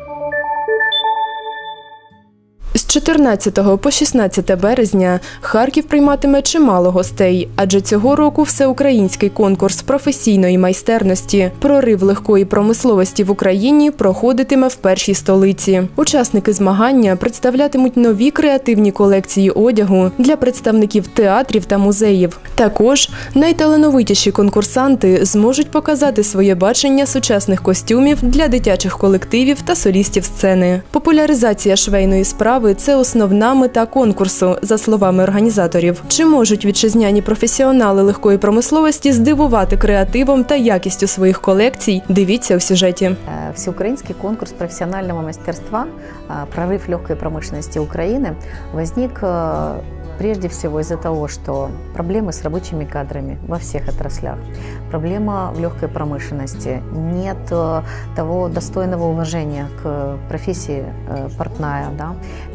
З 14 по 16 березня Харків прийматиме чимало гостей, адже цього року всеукраїнський конкурс професійної майстерності «Прорив легкої промисловості в Україні» проходитиме в першій столиці. Учасники змагання представлятимуть нові креативні колекції одягу для представників театрів та музеїв. Також найталановитіші конкурсанти зможуть показати своє бачення сучасних костюмів для дитячих колективів та солістів сцени. Популяризація швейної справи – це основна мета конкурсу, за словами організаторів. Чи можуть вітчизняні професіонали легкої промисловості здивувати креативом та якістю своїх колекцій? Дивіться у сюжеті. Всеукраинский конкурс профессионального мастерства «Прорыв легкой промышленности Украины» возник прежде всего из-за того, что проблемы с рабочими кадрами во всех отраслях, проблема в легкой промышленности, нет того достойного уважения к профессии портная. Да?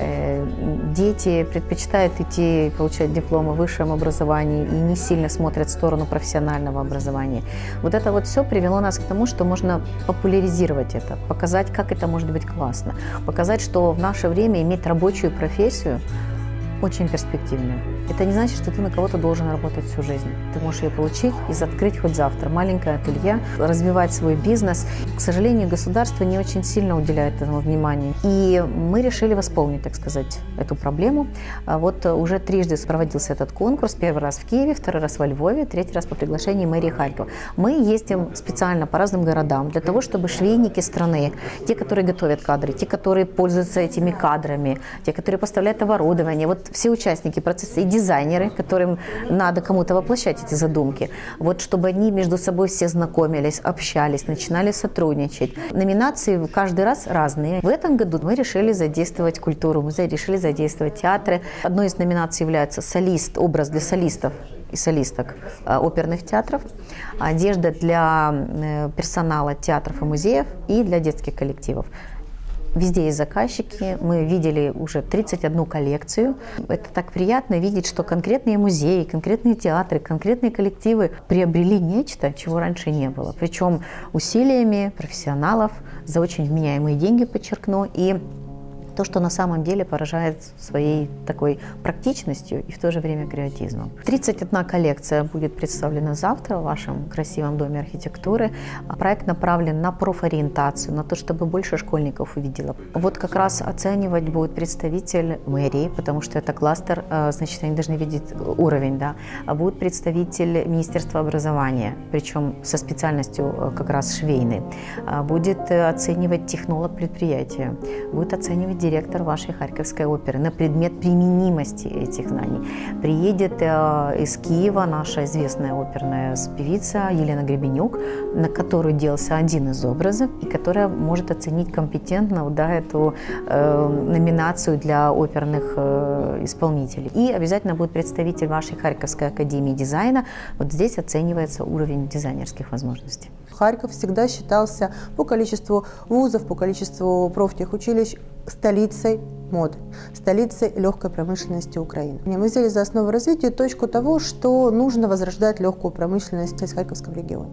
Дети предпочитают идти получать дипломы в высшем образовании и не сильно смотрят в сторону профессионального образования. Вот это вот все привело нас к тому, что можно популяризировать это, показать, как это может быть классно, показать, что в наше время иметь рабочую профессию очень перспективная. Это не значит, что ты на кого-то должен работать всю жизнь. Ты можешь ее получить и открыть хоть завтра. Маленькое ателье, развивать свой бизнес. К сожалению, государство не очень сильно уделяет этому внимания. И мы решили восполнить, так сказать, эту проблему. Вот уже трижды проводился этот конкурс. Первый раз в Киеве, второй раз во Львове, третий раз по приглашению мэрии Харькова. Мы ездим специально по разным городам для того, чтобы швейники страны, те, которые готовят кадры, те, которые пользуются этими кадрами, те, которые поставляют оборудование, вот все участники процесса и дизайнеры, которым надо кому-то воплощать эти задумки, вот чтобы они между собой все знакомились, общались, начинали сотрудничать. Номинации каждый раз разные. В этом году мы решили задействовать культуру, мы решили задействовать театры. Одной из номинаций является солист, образ для солистов и солисток оперных театров, одежда для персонала театров и музеев и для детских коллективов. Везде есть заказчики, мы видели уже 31 коллекцию. Это так приятно видеть, что конкретные музеи, конкретные театры, конкретные коллективы приобрели нечто, чего раньше не было. Причем усилиями профессионалов за очень вменяемые деньги, подчеркну, и то, что на самом деле поражает своей такой практичностью и в то же время креатизмом. 31 коллекция будет представлена завтра в вашем красивом доме архитектуры. Проект направлен на профориентацию, на то, чтобы больше школьников увидело. Вот как раз оценивать будет представитель мэрии, потому что это кластер, значит, они должны видеть уровень, да. Будет представитель Министерства образования, причем со специальностью как раз швейной. Будет оценивать технолог предприятия, будет оценивать директор вашей Харьковской оперы на предмет применимости этих знаний. Приедет из Киева наша известная оперная певица Елена Гребенюк, на которую делался один из образов, и которая может оценить компетентно, да, эту номинацию для оперных исполнителей. И обязательно будет представитель вашей Харьковской академии дизайна. Вот здесь оценивается уровень дизайнерских возможностей. Харьков всегда считался по количеству вузов, по количеству профтехучилищ столицей моды, столицей легкой промышленности Украины. Мы взяли за основу развития точку того, что нужно возрождать легкую промышленность в Харьковском регионе.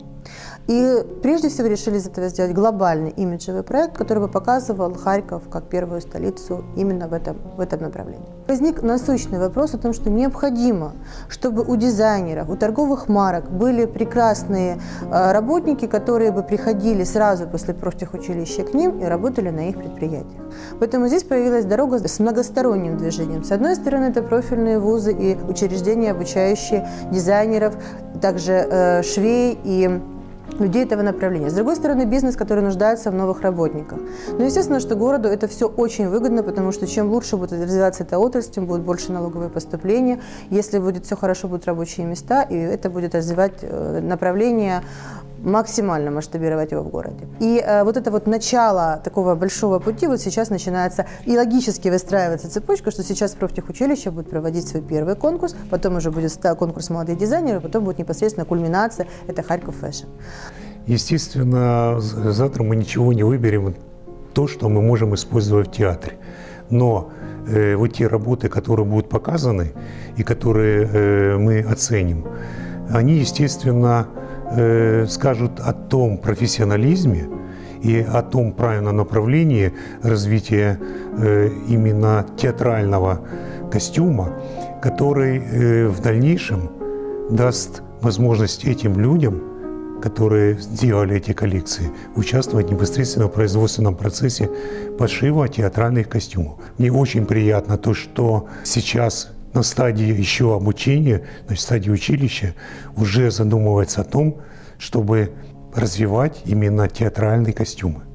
И прежде всего решили из этого сделать глобальный имиджевый проект, который бы показывал Харьков как первую столицу именно в этом направлении. Возник насущный вопрос о том, что необходимо, чтобы у дизайнеров, у торговых марок были прекрасные работники, которые бы приходили сразу после профтехучилища к ним и работали на их предприятиях. Поэтому здесь появилась дорога с многосторонним движением. С одной стороны, это профильные вузы и учреждения, обучающие дизайнеров, также швей и людей этого направления. С другой стороны, бизнес, который нуждается в новых работниках. Но естественно, что городу это все очень выгодно, потому что чем лучше будет развиваться эта отрасль, тем будет больше налоговые поступления. Если будет все хорошо, будут рабочие места, и это будет развивать направление, максимально масштабировать его в городе. И вот это вот начало такого большого пути вот сейчас начинается, и логически выстраивается цепочка, что сейчас профтехучилище будет проводить свой первый конкурс, потом уже будет конкурс молодых дизайнеров, потом будет непосредственно культминация, это Харьков Фэшн. Естественно, завтра мы ничего не выберем, то, что мы можем использовать в театре. Но вот те работы, которые будут показаны и которые мы оценим, они, естественно, скажут о том профессионализме и о том правильном направлении развития именно театрального костюма, который в дальнейшем даст возможность этим людям, которые сделали эти коллекции, участвовать непосредственно в производственном процессе пошива театральных костюмов. Мне очень приятно то, что сейчас на стадии еще обучения, на стадии училища, уже задумывается о том, чтобы развивать именно театральные костюмы.